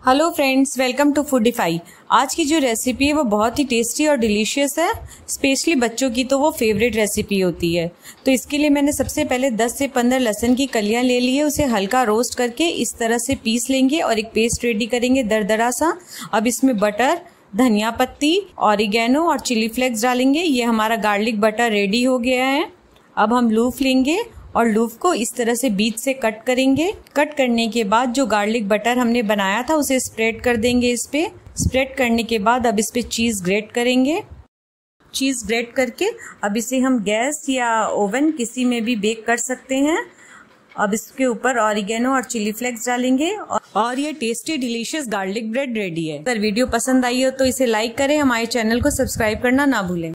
Hello friends, welcome to Foodify. आज की जो रेसिपी है वो बहुत ही टेस्टी और डिलीशियस है। स्पेशली बच्चों की तो वो फेवरेट रेसिपी होती है। तो इसके लिए मैंने सबसे पहले 10 से 15 लहसुन की कलियां ले ली है। उसे हल्का रोस्ट करके इस तरह से पीस लेंगे और एक पेस्ट रेडी करेंगे दरदरा सा। अब इसमें बटर, धनिया पत्ती, ऑरिगेनो और चिली फ्लेक्स डालेंगे। ये हमारा गार्लिक बटर रेडी हो गया है। अब हम लूफ लेंगे और लूफ को इस तरह से बीच से कट करेंगे। कट करने के बाद जो गार्लिक बटर हमने बनाया था उसे स्प्रेड कर देंगे इस पे। स्प्रेड करने के बाद अब इस पे चीज़ ग्रेट करेंगे। चीज़ ग्रेट करके अब इसे हम गैस या ओवन किसी में भी बेक कर सकते हैं। अब इसके ऊपर ऑरिगेनो और चिली फ्लेक्स डालेंगे और ये tasty delicious garlic bread ready है। अगर वीडियो पसंद आई हो तो इसे लाइक करें, हमारे चैनल को सब्सक्राइब करना ना भूलें।